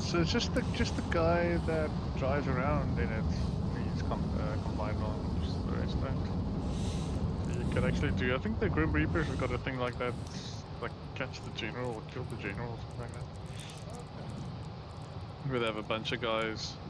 So it's just the guy that drives around in it. He's combined on just the rest don't. You can actually do. I think the Grim Reapers have got a thing like that, like catch the general or kill the general or something like that. Okay. Where they have a bunch of guys